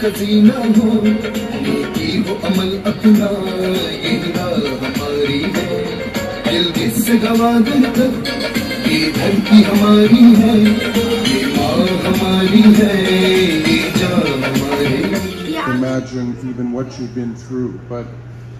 हसीना हो, नीति हो अमल अपना, ये राह हमारी है। दिल किससे गवा देकर ये धरती हमारी है, ये माँ हमारी है, ये जान हमारी। Imagine even what you've been through, but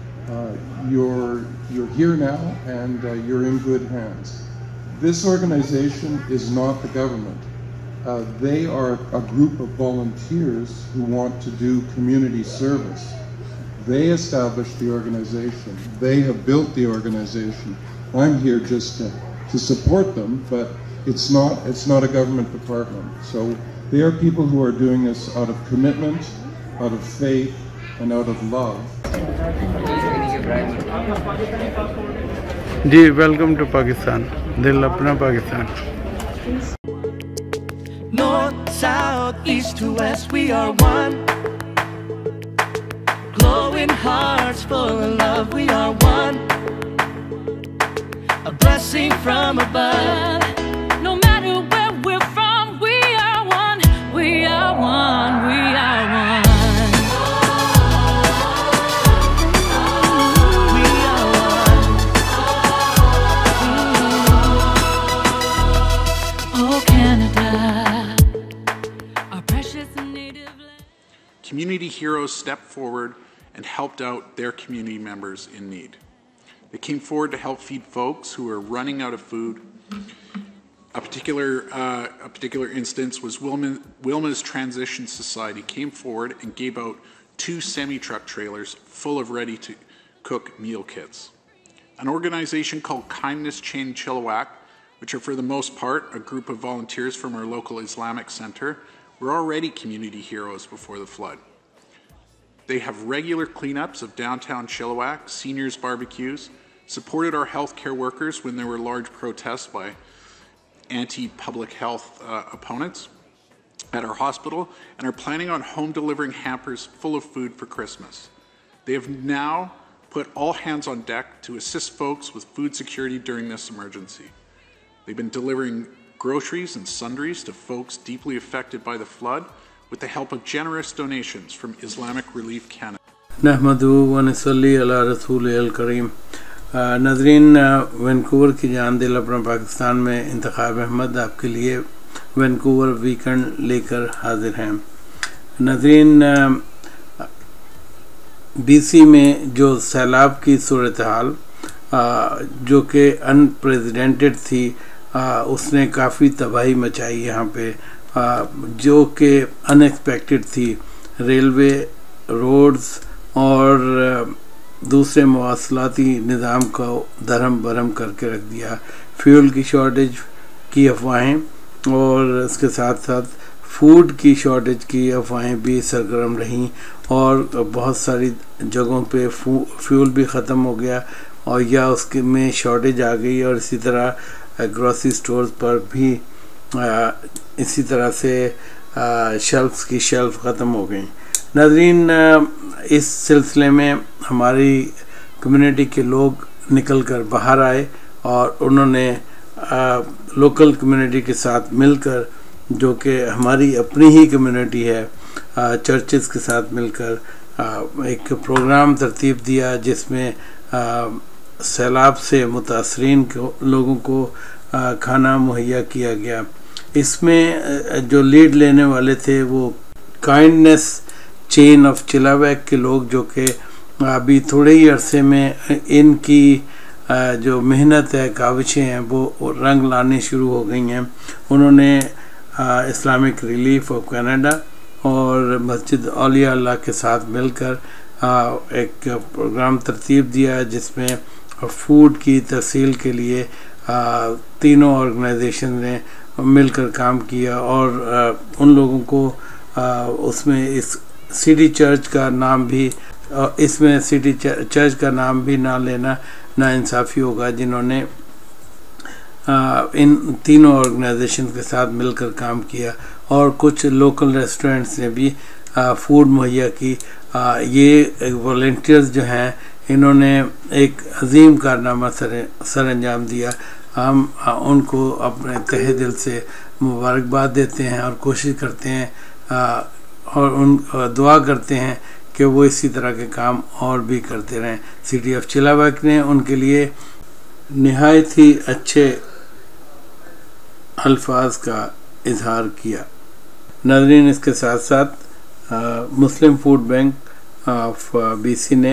you're here now and you're in good hands. This organization is not the government. They are a group of volunteers who want to do community service. They established the organization. They have built the organization. I'm here just to support them, but it's not a government department. So they are people who are doing this out of commitment, out of faith, and out of love. जी, welcome to Pakistan, दिल अपना Pakistan. North, south, east to west, we are one. Glowing hearts full of love, we are one. A blessing from above. No matter where we're from, we are one. We are one. We are one. We are one. Oh, Canada, our precious native land. Community heroes stepped forward and helped out their community members in need. They came forward to help feed folks who were running out of food. A particular instance was Wilma's Transition Society came forward and gave out 2 semi-truck trailers full of ready-to-cook meal kits. An organization called Kindness Chain Chilliwack, which are for the most part a group of volunteers from our local Islamic center, were already community heroes before the flood. They have regular cleanups of downtown Chilliwack, seniors barbecues, supported our healthcare workers when there were large protests by anti-public health opponents at our hospital, and are planning on home delivering hampers full of food for Christmas. They have now put all hands on deck to assist folks with food security during this emergency. They've been delivering groceries and sundries to folks deeply affected by the flood with the help of generous donations from Islamic Relief Canada. नहमदु व नसल्ली अला रसूल अल करीम। नाज़रीन, Vancouver की जान दिल अपना पाकिस्तान में इंतखाब अहमद आपके लिए वैंकूवर वीकेंड लेकर हाजिर हैं। नाज़रीन, BC में जो सैलाब की सूरत हाल जो कि अनप्रेसिडेंटेड थी, उसने काफ़ी तबाही मचाई यहाँ पे, जो कि अनएक्सपेक्टेड थी। रेलवे, रोड्स और दूसरे मवासलाती निज़ाम को धर्म बरहम करके रख दिया। फ्यूल की शॉर्टेज की अफवाहें और इसके साथ साथ फूड की शॉर्टेज की अफवाहें भी सरगर्म रहीं और बहुत सारी जगहों पे फ्यूल भी ख़त्म हो गया और या उसके में शॉर्टेज आ गई, और इसी तरह ग्रोसरी स्टोर्स पर भी इसी तरह से शेल्फ्स की शेल्फ ख़त्म हो गई। नाज़रीन, इस सिलसिले में हमारी कम्युनिटी के लोग निकल कर बाहर आए और उन्होंने लोकल कम्युनिटी के साथ मिलकर, जो कि हमारी अपनी ही कम्युनिटी है, चर्चेस के साथ मिलकर एक प्रोग्राम तरतीब दिया जिसमें सैलाब से मुतासरीन लोगों को खाना मुहैया किया गया। इसमें जो लीड लेने वाले थे वो काइंडनेस चेन ऑफ चिलावैक के लोग, जो कि अभी थोड़े ही अरसे में इनकी जो मेहनत है, काविशें हैं, वो रंग लाने शुरू हो गई हैं। उन्होंने इस्लामिक रिलीफ ऑफ कनाडा और मस्जिद औलिया अल्लाह के साथ मिलकर एक प्रोग्राम तरतीब दिया जिसमें फूड की तहसील के लिए तीनों ऑर्गेनाइजेशन ने मिलकर काम किया और उन लोगों को उसमें इस सिटी चर्च का नाम भी, इसमें सिटी चर्च का नाम भी ना लेना नाइंसाफ़ी होगा, जिन्होंने इन तीनों ऑर्गेनाइजेशन के साथ मिलकर काम किया और कुछ लोकल रेस्टोरेंट्स ने भी फूड मुहैया की। ये वॉलंटियर्स जो हैं, इन्होंने एक अजीम कारनामा सर अंजाम दिया। हम उनको अपने तहे दिल से मुबारकबाद देते हैं और कोशिश करते हैं और उन दुआ करते हैं कि वो इसी तरह के काम और भी करते रहें। सिटी ऑफ चिलावाक ने उनके लिए निहायत ही अच्छे अल्फाज का इजहार किया। नाज़रीन, इसके साथ साथ Muslim food bank of BC ने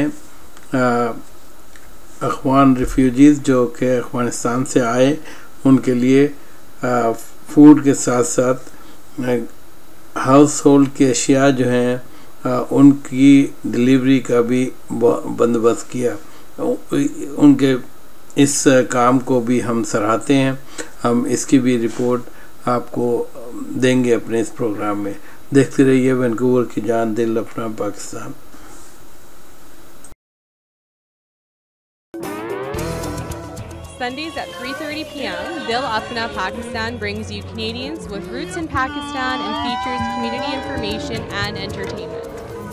अफ़गान रिफ्यूजीज़ जो कि अफ़गानिस्तान से आए उनके लिए फूड के साथ साथ हाउस होल्ड की अशिया जो हैं उनकी डिलीवरी का भी बंदोबस्त किया। उनके इस काम को भी हम सराहते हैं। हम इसकी भी रिपोर्ट आपको देंगे अपने इस प्रोग्राम में। देखते रहिए वैंकूवर की जान, दिल अपना Pakistan. Sundays at 3:30 p.m., Dil Apna Pakistan brings you Canadians with roots in Pakistan and features community information and entertainment.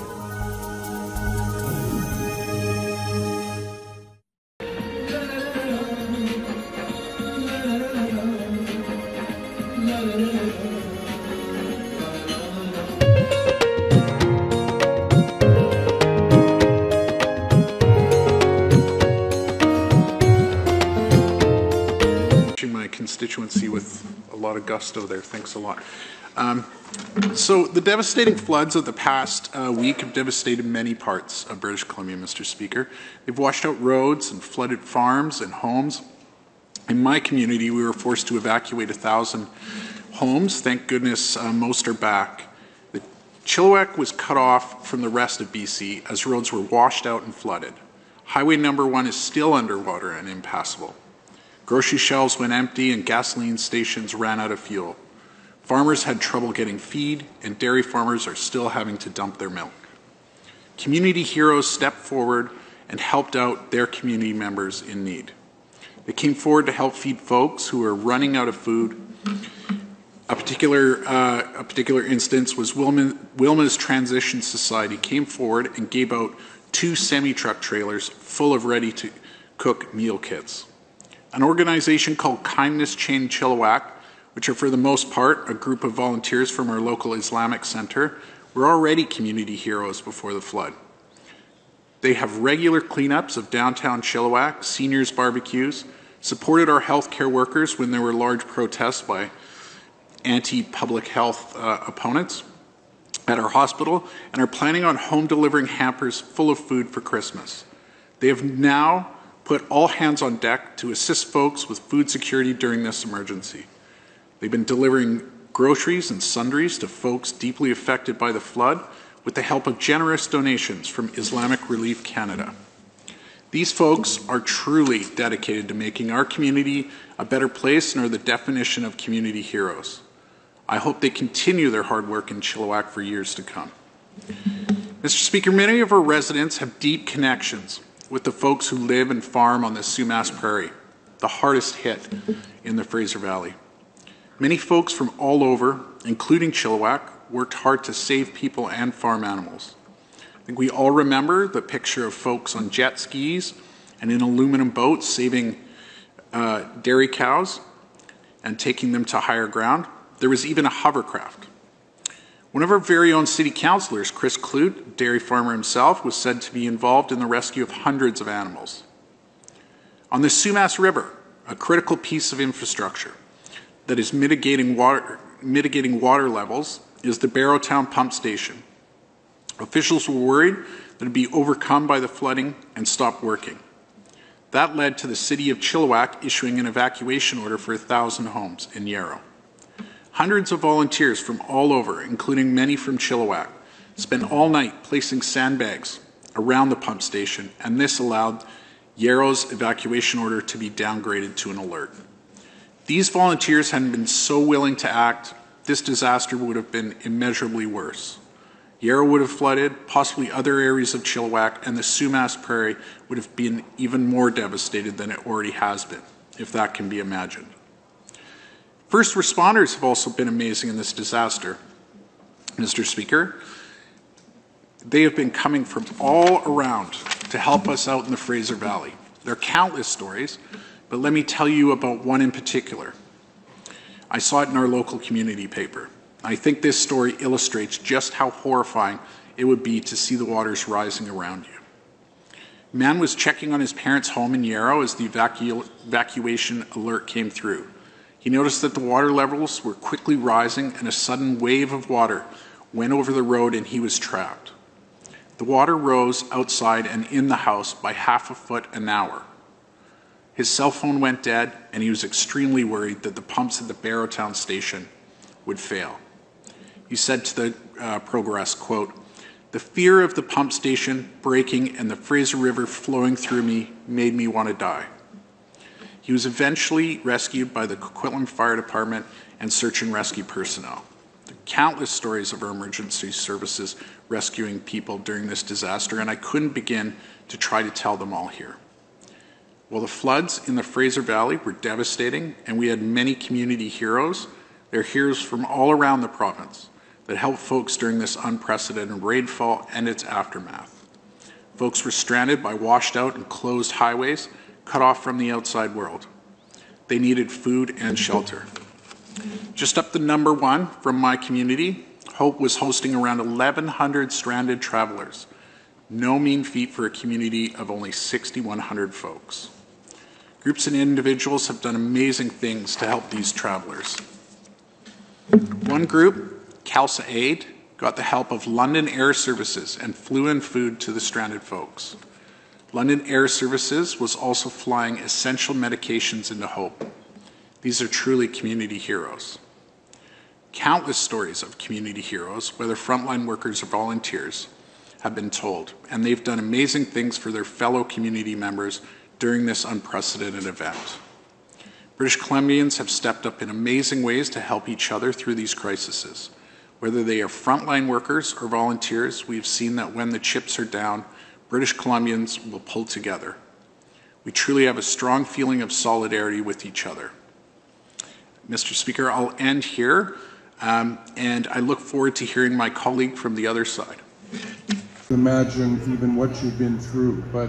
My constituency with a lot of gusto there. Thanks a lot. So the devastating floods of the past week have devastated many parts of British Columbia, Mr. Speaker. They've washed out roads and flooded farms and homes. In my community, we were forced to evacuate 1,000 homes. Thank goodness most are back. The Chilliwack was cut off from the rest of BC as roads were washed out and flooded. Highway number 1 is still underwater and impassable. Grocery shelves went empty and gasoline stations ran out of fuel. Farmers had trouble getting feed, and dairy farmers are still having to dump their milk. Community heroes stepped forward and helped out their community members in need. They came forward to help feed folks who were running out of food. A particular instance was Wilma's Transition Society came forward and gave out 2 semi-truck trailers full of ready-to-cook meal kits. An organization called Kindness Chain Chilliwack, which are for the most part a group of volunteers from our local Islamic center, were already community heroes before the flood. They have regular cleanups of downtown Chilliwack, seniors barbecues, supported our healthcare workers when there were large protests by anti-public health opponents at our hospital, and are planning on home delivering hampers full of food for Christmas. They have now put all hands on deck to assist folks with food security during this emergency. They've been delivering groceries and sundries to folks deeply affected by the flood with the help of generous donations from Islamic Relief Canada. These folks are truly dedicated to making our community a better place and are the definition of community heroes. I hope they continue their hard work in Chilliwack for years to come. Mr. Speaker, many of our residents have deep connections with the folks who live and farm on the Sumas Prairie, the hardest hit in the Fraser Valley. Many folks from all over, including Chilliwack, worked hard to save people and farm animals. I think we all remember the picture of folks on jet skis and in aluminum boats saving dairy cows and taking them to higher ground. There was even a hovercraft. One of our very own city councillors, Chris Clute, dairy farmer himself, was said to be involved in the rescue of hundreds of animals. On the Sumas River, a critical piece of infrastructure that is mitigating water levels is the Barrowtown Pump Station. Officials were worried that it would be overcome by the flooding and stopped working. That led to the city of Chilliwack issuing an evacuation order for 1,000 homes in Yarrow. Hundreds of volunteers from all over, including many from Chilliwack, spent all night placing sandbags around the pump station, and this allowed Yarrow's evacuation order to be downgraded to an alert. These volunteers hadn't been so willing to act, this disaster would have been immeasurably worse. Yarrow would have flooded, possibly other areas of Chilliwack, and the Sumas Prairie would have been even more devastated than it already has been, if that can be imagined. First responders have also been amazing in this disaster, Mr. Speaker. They have been coming from all around to help us out in the Fraser Valley. There are countless stories, but let me tell you about one in particular. I saw it in our local community paper. I think this story illustrates just how horrifying it would be to see the waters rising around you. A man was checking on his parents' home in Yarrow as the evacuation alert came through. He noticed that the water levels were quickly rising and a sudden wave of water went over the road and he was trapped. The water rose outside and in the house by half a foot an hour. His cell phone went dead and he was extremely worried that the pumps at the Barrowtown station would fail. He said to the Progress, quote, "The fear of the pump station breaking and the Fraser River flowing through me made me want to die." He was eventually rescued by the Coquitlam Fire Department and search and rescue personnel. There are countless stories of our emergency services rescuing people during this disaster, and I couldn't begin to try to tell them all here. While the floods in the Fraser Valley were devastating and we had many community heroes, there are heroes from all around the province that helped folks during this unprecedented rainfall and its aftermath. Folks were stranded by washed out and closed highways, cut off from the outside world. They needed food and shelter. Just up the number one from my community, Hope was hosting around 1,100 stranded travelers. No mean feat for a community of only 6,100 folks. Groups and individuals have done amazing things to help these travelers. One group, Khalsa Aid, got the help of London Air Services and flew in food to the stranded folks. London Air Services was also flying essential medications into Hope. These are truly community heroes. Countless stories of community heroes, whether frontline workers or volunteers, have been told, and they've done amazing things for their fellow community members during this unprecedented event. British Columbians have stepped up in amazing ways to help each other through these crises. Whether they are frontline workers or volunteers, we've seen that when the chips are down, British Columbians will pull together. We truly have a strong feeling of solidarity with each other. Mr. Speaker, I'll end here, and I look forward to hearing my colleague from the other side. Imagine even what you've been through, but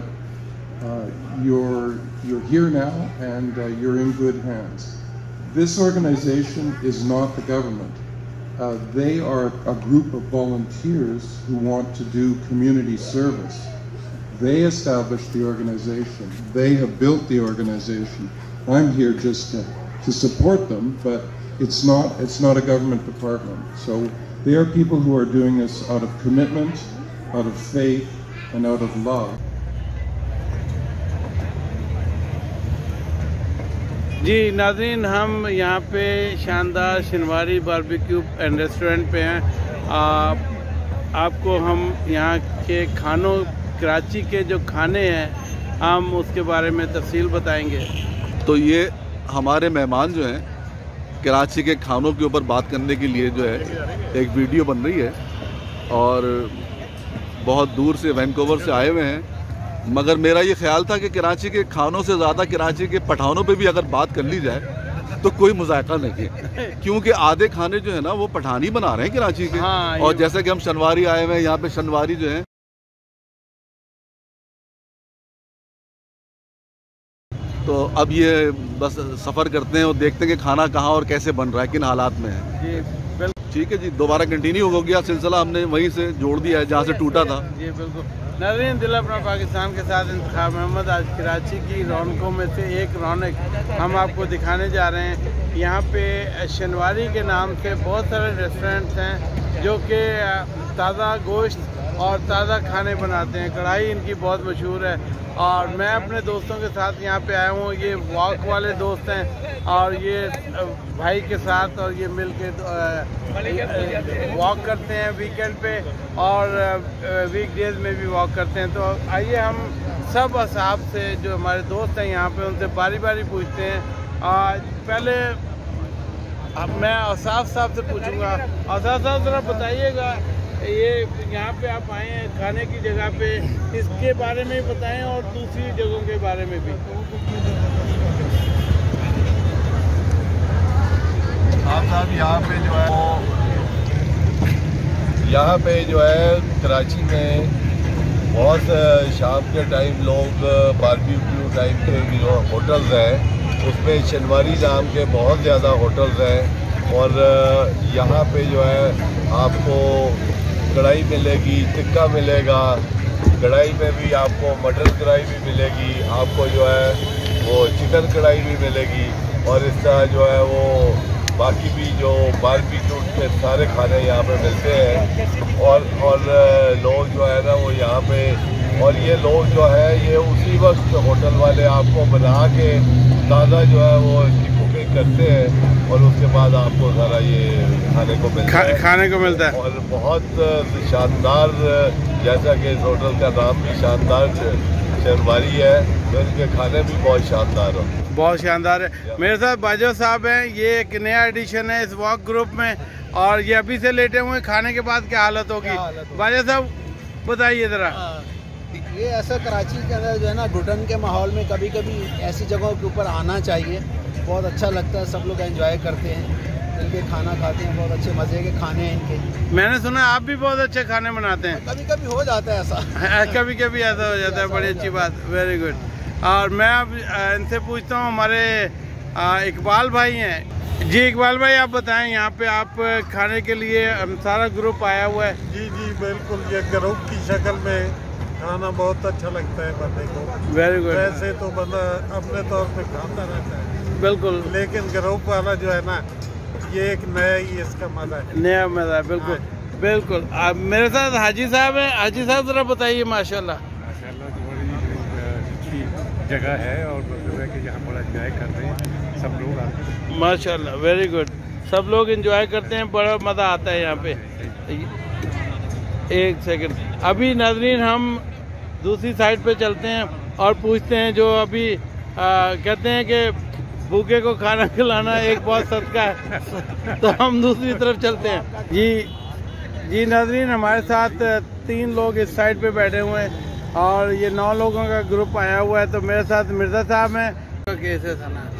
you're here now and you're in good hands. This organization is not the government. They are a group of volunteers who want to do community service. They established the organization. They have built the organization. I'm here just to support them, but it's not a government department. So they are people who are doing this out of commitment, out of faith, and out of love. जी नाज़रीन, हम यहाँ पे शानदार Shinwari barbecue and restaurant पे हैं। आपको हम यहाँ के खानों, कराची के जो खाने हैं, हम उसके बारे में तफसील बताएंगे। तो ये हमारे मेहमान जो हैं कराची के खानों के ऊपर बात करने के लिए जो है एक वीडियो बन रही है, और बहुत दूर से वैंकूवर से आए हुए हैं। मगर मेरा ये ख्याल था कि कराची के खानों से ज़्यादा कराची के पठानों पे भी अगर बात कर ली जाए तो कोई मुज़ायका नहीं है, क्योंकि आधे खाने जो है ना वो पठानी बना रहे हैं कराची के। हाँ, और जैसे कि हम शनवारी आए हुए हैं, यहाँ पे शनवारी जो है तो अब ये बस सफ़र करते हैं और देखते हैं कि खाना कहाँ और कैसे बन रहा है, किन हालात में है। ठीक है जी, दोबारा कंटिन्यू हो गया सिलसिला, हमने वहीं से जोड़ दिया है जहाँ से टूटा था। जी बिल्कुल। नाज़रीन, दिल अपना पाकिस्तान के साथ इंतखाब मोहम्मद आज कराची की रौनकों में से एक रौनक हम आपको दिखाने जा रहे हैं। यहाँ पे शनवारी के नाम से बहुत सारे रेस्टोरेंट्स हैं जो कि ताज़ा गोश्त और ताज़ा खाने बनाते हैं। कढ़ाई इनकी बहुत मशहूर है, और मैं अपने दोस्तों के साथ यहाँ पे आया हूँ। ये वॉक वाले दोस्त हैं, और ये भाई के साथ और ये मिल के वॉक करते हैं वीकेंड पे, और वीकडेज में भी वॉक करते हैं। तो आइए हम सब असहाब से, जो हमारे दोस्त हैं यहाँ पे, उनसे बारी बारी पूछते हैं। पहले अब मैं औसाफ साहब से पूछूंगा। औसाफ साहब ज़रा बताइएगा, ये यहाँ पे आप आए हैं खाने की जगह पे, इसके बारे में बताएं और दूसरी जगहों के बारे में भी। आप साहब यहाँ पे जो है कराची में बहुत शाम के टाइम लोग बारबेक्यू टाइप के जो होटल्स हैं, उसमें शनवारी नाम के बहुत ज़्यादा होटल्स हैं। और यहाँ पे जो है आपको कढ़ाई मिलेगी, टिक्का मिलेगा, कढ़ाई में भी आपको मटन कढ़ाई भी मिलेगी, आपको जो है वो चिकन कढ़ाई भी मिलेगी, और इस तरह जो है वो बाकी भी जो बारबेक्यू के सारे खाने यहाँ पे मिलते हैं। और लोग जो है ना वो यहाँ पे, और ये लोग जो है ये उसी वक्त होटल वाले आपको बना के ताज़ा जो है वो इसकी कुकिंग करते हैं और उसके बाद आपको सारा ये खाने को मिलता है। और बहुत शानदार, जैसा कि इस होटल का नाम भी शानदार शहरवारी है, तो इनके खाने भी बहुत शानदार हो। बहुत शानदार है। मेरे साथ बाजवा साहब हैं, ये एक नया एडिशन है इस वॉक ग्रुप में, और ये अभी से लेटे हुए, खाने के बाद क्या हालत होगी? बाजवा साहब बताइए ज़रा। ये ऐसा कराची के अंदर जो है ना घुटन के माहौल में कभी कभी ऐसी जगहों के ऊपर आना चाहिए, बहुत अच्छा लगता है, सब लोग एंजॉय करते हैं, इनके खाना खाते हैं, बहुत अच्छे मज़े के खाने हैं इनके। मैंने सुना आप भी बहुत अच्छे खाने बनाते हैं। कभी कभी हो जाता है ऐसा कभी कभी ऐसा हो जाता है, बड़ी अच्छी बात, वेरी गुड। और मैं अब इनसे पूछता हूँ, हमारे इकबाल भाई हैं। जी इकबाल भाई, आप बताएं, यहाँ पे आप खाने के लिए सारा ग्रुप आया हुआ है। जी बिल्कुल, ये ग्रुप की शक्ल में खाना बहुत अच्छा लगता है बंदे को। Very good. वैसे तो बंदा अपने तौर पे खाता रहता है, बिल्कुल, लेकिन ग्रुप वाला जो है ना, ये एक नया ही इसका मजा है, नया मजा है। बिल्कुल बिल्कुल। अब मेरे साथ हाजी साहब हैं। हाजी साहब ज़रा बताइए। माशाल्लाह जगह है और कि यहाँ बड़ा एंजॉय कर रहे हैं सब लोग आते हैं। माशाल्लाह, वेरी गुड। सब लोग एंजॉय करते हैं, बड़ा मज़ा आता है यहाँ पे। एक सेकंड, अभी नाज़रीन हम दूसरी साइड पे चलते हैं और पूछते हैं, जो अभी कहते हैं कि भूखे को खाना खिलाना एक बहुत सदका है, तो हम दूसरी तरफ चलते हैं। जी नाज़रीन, हमारे साथ 3 लोग इस साइड पे बैठे हुए हैं और ये 9 लोगों का ग्रुप आया हुआ है। तो मेरे साथ मिर्ज़ा साहब हैं। कैसे था ना?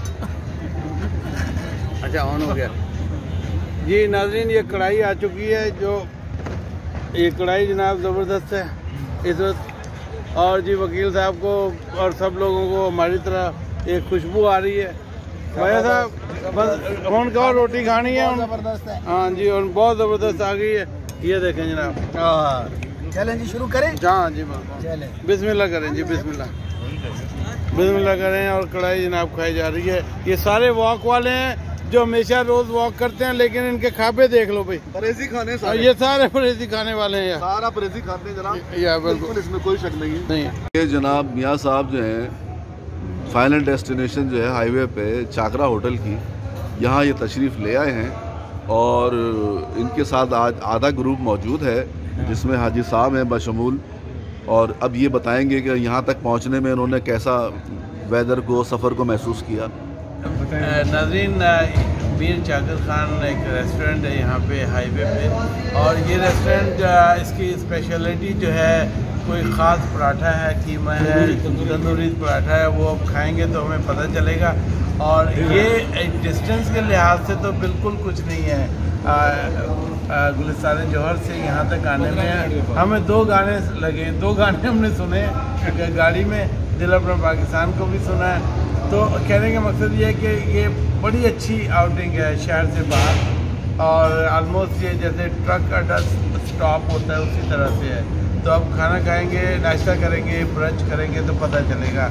अच्छा, ऑन हो गया। जी नाज़रीन, ये कढ़ाई आ चुकी है, जो ये कढ़ाई जनाब ज़बरदस्त है इस वक्त। और जी वकील साहब को और सब लोगों को हमारी तरह एक खुशबू आ रही है। भैया साहब बस हम कहो रोटी खानी है, ज़बरदस्त है। हाँ जी, और बहुत ज़बरदस्त आ गई है। ये देखें जनाब। चलें जी, शुरू करें। हाँ जी, चलें, बिस्मिल्लाह करें जी, बिस्मिल्लाह बिस्मिल्लाह करें। और कढ़ाई जनाब खाई जा रही है। ये सारे वॉक वाले हैं जो हमेशा रोज वॉक करते हैं, लेकिन इनके खाबे देख लो भाई, परेजी खाने सारे। ये सारे परेजी खाने वाले हैं, सारा परेजी खाते हैं जनाब, या बिल्कुल, इसमें कोई शक नहीं है। ये जनाब मियाँ साहब जो हैं, फाइनल डेस्टिनेशन जो है हाईवे पे चाकरा होटल की, यहाँ ये तशरीफ़ ले आए हैं और इनके साथ आज आधा ग्रुप मौजूद है, जिसमें हाजी साहब हैं बशमूल। और अब ये बताएंगे कि यहाँ तक पहुँचने में इन्होंने कैसा वेदर को, सफ़र को महसूस किया। नाज़रीन, मीर चाकर खान एक रेस्टोरेंट है यहाँ पे हाईवे पे, और ये रेस्टोरेंट इसकी स्पेशलिटी जो है, कोई ख़ास पराठा है, कीमा है, तंदूरी पराठा है, वो अब खाएंगे तो हमें पता चलेगा। और ये डिस्टेंस के लिहाज से तो बिल्कुल कुछ नहीं है। गुलिस्तान जौहर से यहाँ तक आने में हमें 2 गाने लगे, 2 गाने हमने सुने गाड़ी में, दिल अपना पाकिस्तान को भी सुना है। तो कहने का मकसद ये है कि ये बड़ी अच्छी आउटिंग है शहर से बाहर, और आलमोस्ट ये जैसे ट्रक अड्डा स्टॉप होता है उसी तरह से है। तो अब खाना खाएंगे, नाश्ता करेंगे, ब्रंच करेंगे, तो पता चलेगा।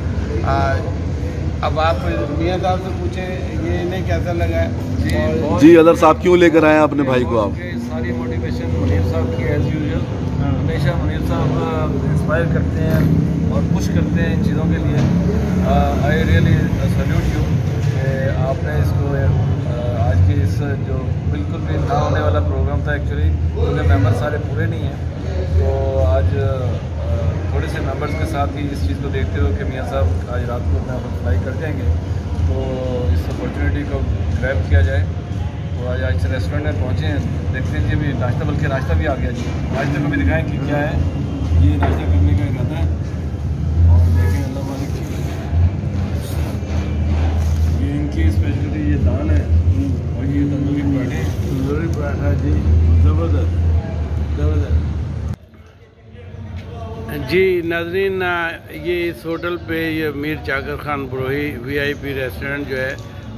अब आप मियाँ साहब से पूछें ये इन्हें कैसा लगा है। जी अदर साहब, क्यों लेकर आए हैं अपने भाई को आप? सारी मोटिवेशन मुनीर साहब की एज़ यूजुअल, हमेशा मुनीर साहब इंस्पायर करते हैं और पुश करते हैं इन चीज़ों के लिए। आई रियली सल्यूट यू कि आपने इसको आज के इस जो बिल्कुल भी ना होने वाला प्रोग्राम था एक्चुअली, क्योंकि मेंबर सारे पूरे नहीं हैं, तो आज थोड़े से मेंबर्स के साथ ही इस चीज़ को देखते हुए कि मियाँ साहब आज रात को अपना फ्लाई कर जाएंगे, तो इस अपॉर्चुनिटी को ग्रैब किया जाए। तो आज रेस्टोरेंट में पहुँचे हैं, देखते हैं जी अभी नाश्ता, बल्कि नाश्ता भी आ गया जी, नाश्ते को भी दिखाएँ कि क्या है। ये नाश्ता करने का इरादा है और देखें अल्लाह मालिक की, ये इनकी स्पेशलिटी ये दाल है और ये तंदूरी पराठा जी, ज़बरदस्त ज़बरदस्त। जी नाज़रीन, ये इस होटल पे ये मीर चाकर खान बरोही VIP रेस्टोरेंट जो है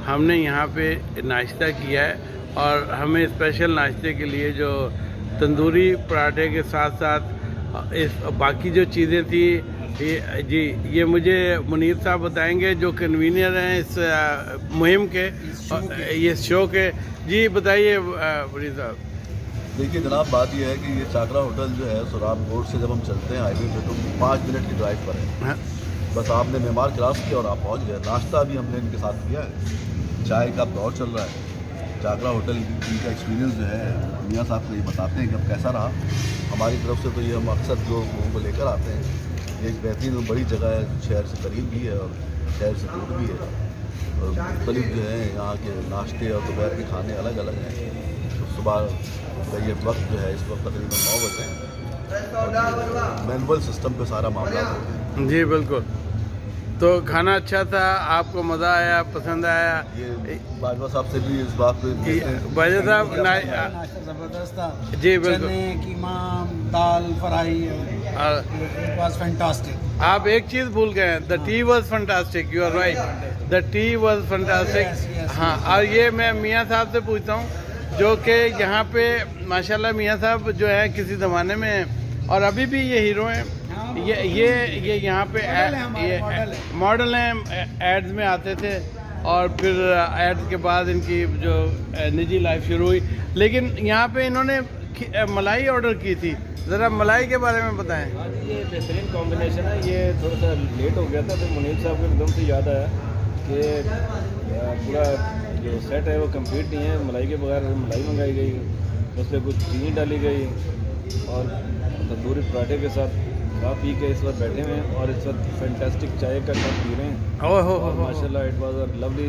हमने यहाँ पे नाश्ता किया है और हमें स्पेशल नाश्ते के लिए जो तंदूरी पराठे के साथ साथ इस बाकी जो चीज़ें थी ये मुझे मुनीर साहब बताएंगे जो कन्वीनर हैं इस मुहिम के, ये शो के। जी बताइए मुनीर साहब। देखिए जनाब, बात यह है कि ये चाकरा होटल जो है सोराब रोड से जब हम चलते हैं हाईवे पे तो 5 मिनट की ड्राइव पर है। बस आपने मेमार क्रॉस किया और आप पहुंच गए। नाश्ता भी हमने इनके साथ किया है, चाय का दौर चल रहा है। चाकरा होटल का एक्सपीरियंस जो है मियाँ साहब को ये बताते हैं कि अब कैसा रहा। हमारी तरफ से तो ये हम अक्सर जो लोगों को लेकर आते हैं, एक बेहतरीन और बड़ी जगह है, शहर से करीब भी है और शहर से दूर भी है। और मुख्तलिफ जो है यहाँ के नाश्ते और दोपहर के खाने अलग अलग हैं। तो सुबह का ये वक्त जो है इस वक्त तकरीबन 9 बजे है। मैनुअल सिस्टम पे सारा मामला है। जी बिल्कुल। तो खाना अच्छा था, आपको मज़ा आया, पसंद आया? ये बाजवा साहब से भी इस बात पे बाजवा साहब जबरदस्त था जी बिल्कुल। Chane keema dal fry was fantastic. आप एक चीज़ भूल गए, the tea was fantastic. You are right, the tea was fantastic. हाँ, और ये मैं मियाँ साहब से पूछता हूँ जो कि यहाँ पे माशाल्लाह मियाँ साहब जो है किसी ज़माने में और अभी भी ये हीरो हैं। ये यहाँ पे मॉडल हैं, एड्स में आते थे और फिर एड्स के बाद इनकी जो निजी लाइफ शुरू हुई। लेकिन यहाँ पे इन्होंने मलाई ऑर्डर की थी, ज़रा मलाई के बारे में बताएं। ये बेहतरीन कॉम्बिनेशन है। ये थोड़ा सा लेट हो गया था, फिर मुनीर साहब को एकदम से याद आया कि पूरा जो सेट है वो कंप्लीट नहीं है, मलाई के बगैर मलाई मंगाई गई, उस पर कुछ चीनी डाली गई और तंदूरी पराठे के साथ खा पी के इस वक्त बैठे हुए हैं और इस वक्त फैंटास्टिक चाय का कप पी रहे हैं। माशाल्लाह it was a lovely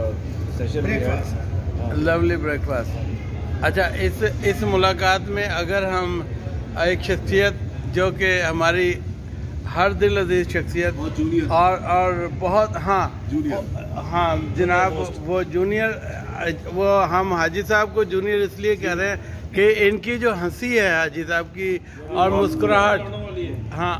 session, lovely breakfast. अच्छा, इस मुलाकात में अगर हम एक शख्सियत जो कि हमारी हर दिल अजीज शख्सियत और बहुत हाँ जनाब, वो जूनियर, वो हम हाजी साहब को जूनियर इसलिए कह रहे हैं कि इनकी जो हंसी है हाजी साहब की और मुस्कुराहट, हाँ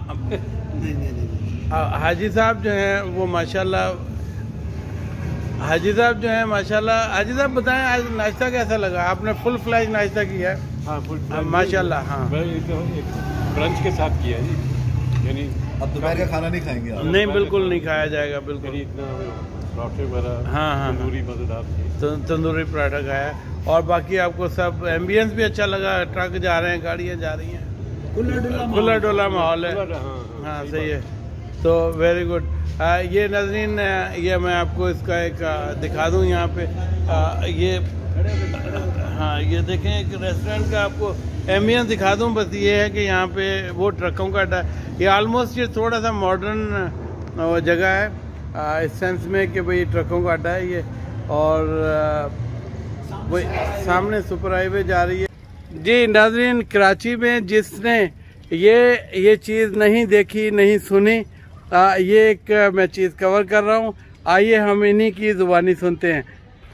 हाजी साहब जो हैं वो माशाल्लाह, हाजी साहब जो हैं माशाल्लाह। हाजी साहब बताएं आज नाश्ता कैसा लगा? आपने फुल फ्लैश नाश्ता किया है? हाँ माशाल्लाह। हाँ ब्रंच के साथ किया है, यानी अब दोपहर का खाना नहीं खाएंगे आप? नहीं, बिल्कुल नहीं खाया जाएगा, बिल्कुल। इतना पराठे वगैरह, हाँ तंदूरी मज़ेदार थी, तंदूरी पराठा खाया और बाकी आपको सब एम्बियंस भी अच्छा लगा। ट्रक जा रहे हैं, गाड़ियाँ जा रही हैं, खुला डुला माहौल है। हाँ सही है, तो वेरी गुड। ये नाज़रीन, ये मैं आपको इसका एक दिखा दूँ यहाँ पे, ये हाँ ये देखें एक रेस्टोरेंट का आपको एम्बियंस दिखा दूँ। बस ये है कि यहाँ पे वो ट्रकों का अड्डा, ये ऑलमोस्ट ये थोड़ा सा मॉडर्न जगह है इस सेंस में कि भाई ट्रकों का अड्डा है ये, और वही सामने सुपर हाईवे जा रही है। जी नाज़रीन, कराची में जिसने ये चीज़ नहीं देखी नहीं सुनी, ये एक मैं चीज़ कवर कर रहा हूँ। आइए हम इन्हीं की ज़ुबानी सुनते हैं।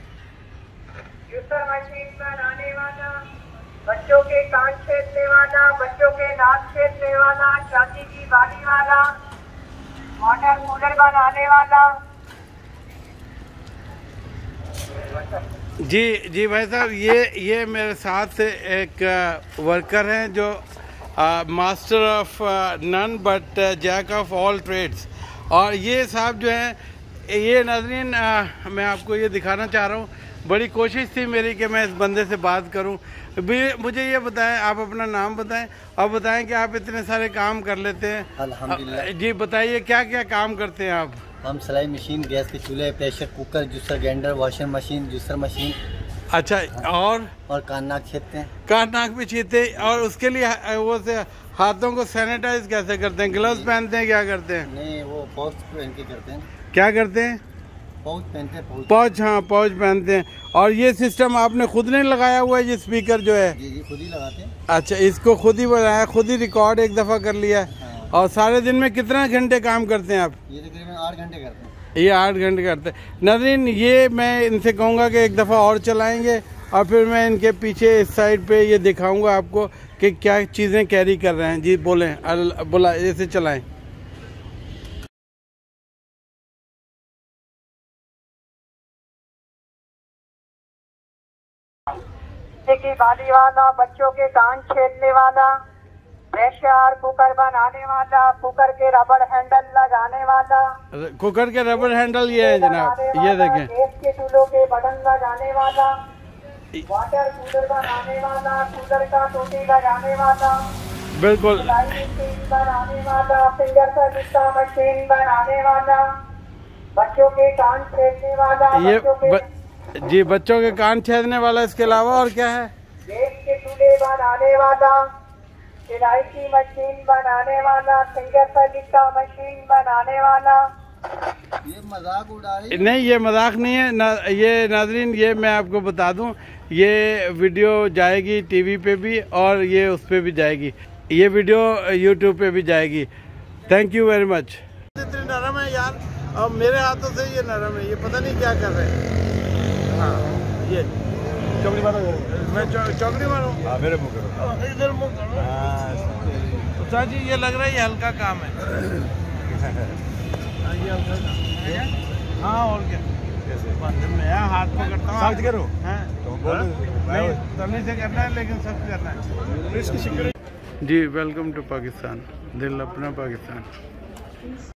बच्चों के कान छेदने वाला, बच्चों के नाक छेदने वाला, चांदी की बाली वाला, वाटर कूलर बनाने वाला। जी भाई साहब, ये मेरे साथ से एक वर्कर हैं जो master of none but jack of all trades, और ये साहब जो हैं, ये नाज़रीन मैं आपको ये दिखाना चाह रहा हूँ। बड़ी कोशिश थी मेरी कि मैं इस बंदे से बात करूं। मुझे ये बताएं, आप अपना नाम बताएं और बताएं कि आप इतने सारे काम कर लेते हैं। अल्हम्दुलिल्लाह। जी बताइए क्या क्या काम करते हैं आप? हम सिलाई मशीन, गैस के चूल्हे, pressure cooker, juicer grinder, washing machine, juicer machine. अच्छा, और कान नाक छींटते हैं। कान नाक भी छींटते, और उसके लिए वो से हाथों को सैनिटाइज कैसे करते हैं? ग्लव्स पहनते हैं, क्या करते हैं? नहीं, वो पाउच पहन के करते हैं। क्या करते हैं? पाउच पहनते हैं। पाउच, हाँ पाउच पहनते हैं। और ये सिस्टम आपने खुद ने लगाया हुआ है, ये स्पीकर जो है? जी खुद ही लगाते हैं। अच्छा, इसको खुद ही बनाया, खुद ही रिकॉर्ड एक दफ़ा कर लिया है। हाँ। और सारे दिन में कितना घंटे काम करते हैं आप? ये तकरीबन 8 घंटे करते हैं। ये 8 घंटे करते हैं। नाज़रीन, ये मैं इनसे कहूँगा कि एक दफ़ा और चलाएँगे और फिर मैं इनके पीछे इस साइड पे ये दिखाऊँगा आपको कि क्या चीज़ें कैरी कर रहे हैं। जी बोलें, बोला ऐसे चलाएँ। की बाली वाला, बच्चों के कान छेदने वाला, प्रेशर कुकर बनाने वाला, कुकर के रबड़ हैंडल लगाने वाला, कुकर के रबड़ हैंडल ये है जनाब, ये देखें। गैस के चूल्हों के बटन लगाने वाला, वाटर कूलर बनाने वाला, कूलर का टोटी लगाने वाला, बिल्कुल मशीन बनाने वाला, फिंगर सर्विस का मशीन बनाने वाला, बच्चों के कान छेदने वाला, जी बच्चों के कान छेदने वाला। इसके अलावा और क्या है? गैस के चूल्हे बनाने वाला, सिलाई की मशीन बनाने वाला, फिंगर सर्विस का मशीन बनाने वाला। ये मजाक उड़ा रही? नहीं, ये मजाक नहीं है ये नाजरीन, ये मैं आपको बता दूं, ये वीडियो जाएगी टीवी पे भी और ये उस पे भी जाएगी, ये वीडियो यूट्यूब पे भी जाएगी। Thank you very much. इतनी नरम है यार, और मेरे हाथों से ये नरम है, ये पता नहीं क्या कर रहे हैं। हाँ, ये चौकड़ी मारो, मैं चौकड़ी मारूं? हाँ, मेरे मुंह करो, इधर मुंह करो। उस्ताद जी ये लग रहा है ये हल्का काम है। ये हल्का काम है। हाँ और क्या, मैं हाथ पकड़ता हूँ, सख्त करो। नहीं, तली से करना है लेकिन सख्त करना है। जी वेलकम टू पाकिस्तान, दिल अपना पाकिस्तान।